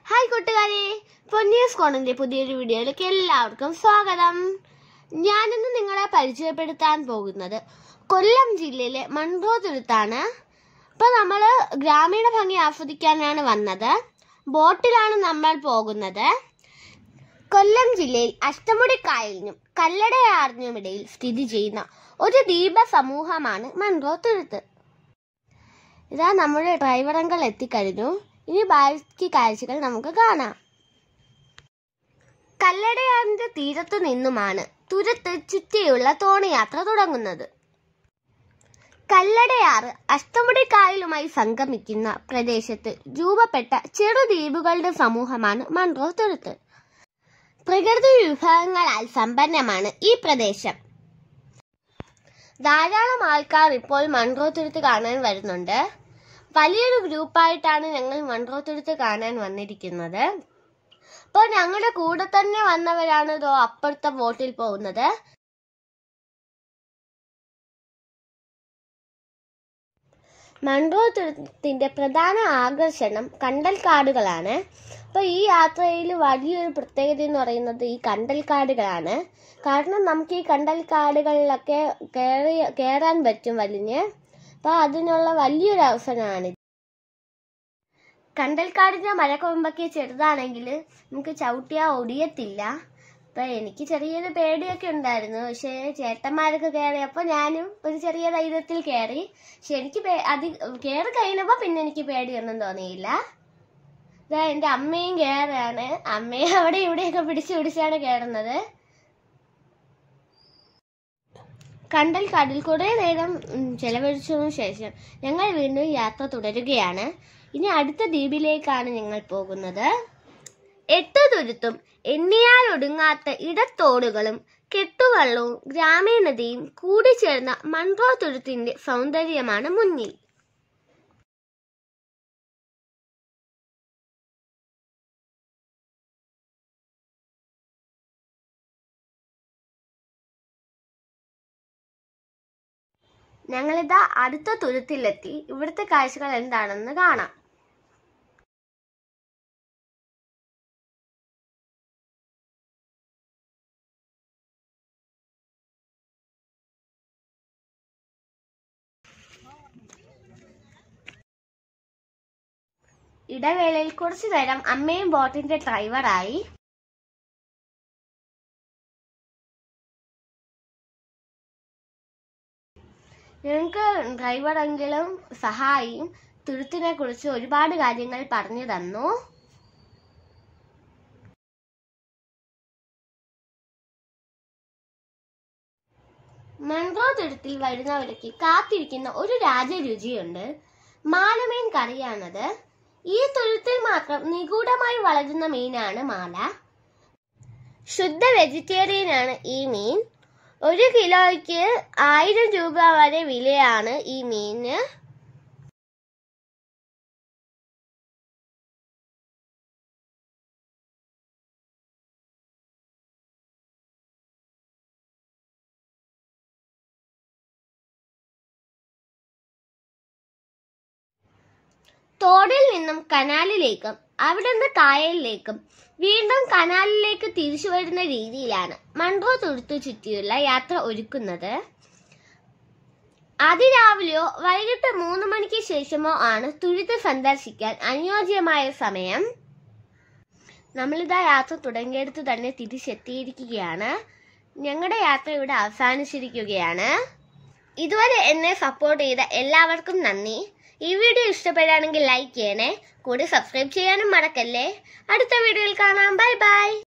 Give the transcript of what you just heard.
Hi കൂട്ടുകാരെ, പൊന്നിയസ് കോണിന്റെ പുതിയൊരു വീഡിയോയിലേക്ക് എല്ലാവർക്കും സ്വാഗതം. ഞാനിന്ന് നിങ്ങളെ പരിചയപ്പെടുത്താൻ പോകുന്നത് കൊല്ലം ജില്ലയിലെ മundrothuruthu. ഇപ്പൊ നമ്മള് ഗ്രാമീണ ഭംഗി ആസ്വദിക്കാനാണ് വന്നത്. ബോട്ടിലാണ് നമ്മൾ പോകുന്നത്. കൊല്ലം ജില്ലയിൽ അഷ്ടമുടിക്കായലിനും കല്ലടയാറിനും ഇടയിൽ സ്ഥിതി ചെയ്യുന്ന ഒരു ദ്വീപ സമൂഹമാണ് mundrothuruthu. ഇതാ നമ്മുടെ ഡ്രൈവർ അങ്കിൾ എത്തിക്കഴിഞ്ഞു. ഇനി ബാക്കി കാഴ്ചകൾ നമുക്ക് കാണാം. കല്ലടയാറിന്റെ തീരത്തു നിന്നുമാണ് തുരുത്ത് ചുറ്റിയുള്ള തോണിയാത്ര തുടങ്ങുന്നത്. കല്ലടയാറ് അഷ്ടമുടിക്കായലുമായി സംഗമിക്കുന്ന പ്രദേശത്ത് രൂപപ്പെട്ട ചെറുദ്വീപുകളുടെ സമൂഹമാണ് mundrothuruthu. പ്രകൃതി വിഭവങ്ങളാൽ സമ്പന്നമാണ് ഈ പ്രദേശം. ധാരാളം ആൾക്കാർ ഇപ്പോൾ mundrothuruthu കാണാൻ വരുന്നുണ്ട്. വലിയൊരു ഗ്രൂപ്പായിട്ടാണ് ഞങ്ങൾ mundrothuruthu കാണാൻ വന്നിരിക്കുന്നത്. അപ്പോൾ ഞങ്ങളുടെ കൂടെ തന്നെ വന്നവരാണ് ഇതോ അപ്പുറത്തെ ബോട്ടിൽ പോകുന്നത്. mundrothuruthuവിന്റെ പ്രധാന ആകർഷണം കണ്ടൽക്കാടുകളാണ്. അപ്പോൾ ഈ യാത്രയിൽ വലിയൊരു പ്രത്യേകത എന്ന് പറയുന്നത് ഈ കണ്ടൽക്കാടുകളാണ്. കാരണം നമുക്ക് ഈ കണ്ടൽക്കാടുകളിലൊക്കെ കയറാൻ പറ്റും വലിഞ്ഞ്. അപ്പോൾ അതിനുള്ള വലിയൊരു അവസരമാണ്. കണ്ടൽക്കാടിന്റെ മരക്കൊമ്പൊക്കെ ചെറുതാണെങ്കിൽ നമുക്ക് ചവിട്ടിയാൽ ഒടിയത്തില്ല. അപ്പം എനിക്ക് ചെറിയൊരു പേടിയൊക്കെ ഉണ്ടായിരുന്നു. പക്ഷേ ചേട്ടന്മാരൊക്കെ കയറിയപ്പോൾ ഞാനും ഒരു ചെറിയ ധൈര്യത്തിൽ കയറി. പക്ഷെ എനിക്ക് കയറി കഴിഞ്ഞപ്പോൾ പിന്നെ എനിക്ക് പേടിയൊന്നും തോന്നിയില്ല. ഇതാ എൻ്റെ അമ്മയും കയറാണ്. അമ്മയെ അവിടെ ഇവിടെയൊക്കെ പിടിച്ചാണ് കയറുന്നത്. കണ്ടൽക്കാടിൽ കുറേ നേരം ചെലവഴിച്ചതിനു ശേഷം ഞങ്ങൾ വീണ്ടും യാത്ര തുടരുകയാണ്. ഇനി അടുത്ത ദ്വീപിലേക്കാണ് ഞങ്ങൾ പോകുന്നത്. 8 തുരുത്തും എണ്ണിയാൽ ഒടുങ്ങാത്ത ഇടത്തോടുകളും കെട്ടുവള്ളവും ഗ്രാമീണതയും കൂടിച്ചേർന്ന mundrothuruthuവിന്റെ സൗന്ദര്യമാണ് മുന്നിൽ. ഞങ്ങളിതാ അടുത്ത തുരുത്തിലെത്തി. ഇവിടുത്തെ കാഴ്ചകൾ എന്താണെന്ന് കാണാം. ഇടവേളയിൽ കുറച്ചു നേരം അമ്മയും ബോട്ടിന്റെ ഡ്രൈവറായി. ഞങ്ങൾക്ക് ഡ്രൈവർ അങ്കിളും സഹായിയും തുരുത്തിനെ കുറിച്ച് ഒരുപാട് കാര്യങ്ങൾ പറഞ്ഞു തന്നു. mundrothuruthuവിൽ വരുന്നവർക്ക് കാത്തിരിക്കുന്ന ഒരു രാജരുചിയുണ്ട്. മാലമീൻ കറിയാണത്. ഈ തുരുത്തിൽ മാത്രം നിഗൂഢമായി വളരുന്ന മീനാണ് മാല. ശുദ്ധ വെജിറ്റേറിയൻ ആണ് ഈ മീൻ. 1 കിലോയ്ക്ക് 1000 രൂപ വരെ വിലയാണ് ഈ മീന്. തോടിൽ നിന്നും കനാലിലേക്കും അവിടെ നിന്ന് കായലിലേക്കും വീണ്ടും കനാലിലേക്ക് തിരിച്ചു വരുന്ന രീതിയിലാണ് mundrothuruthu ചുറ്റിയുള്ള യാത്ര ഒരുക്കുന്നത്. അതിരാവിലെയോ വൈകിട്ട് 3 മണിക്ക് ശേഷമോ ആണ് തുരുത്ത് സന്ദർശിക്കാൻ അനുയോജ്യമായ സമയം. നമ്മളിതാ യാത്ര തുടങ്ങിയെടുത്ത് തന്നെ തിരിച്ചെത്തിയിരിക്കുകയാണ്. ഞങ്ങളുടെ യാത്ര ഇവിടെ അവസാനിച്ചിരിക്കുകയാണ്. ഇതുവരെ എന്നെ സപ്പോർട്ട് ചെയ്ത എല്ലാവർക്കും നന്ദി. ഈ വീഡിയോ ഇഷ്ടപ്പെടുകയാണെങ്കിൽ ലൈക്ക് ചെയ്യണേ. കൂടെ സബ്സ്ക്രൈബ് ചെയ്യാനും മറക്കല്ലേ. അടുത്ത വീഡിയോയിൽ കാണാം. Bye by.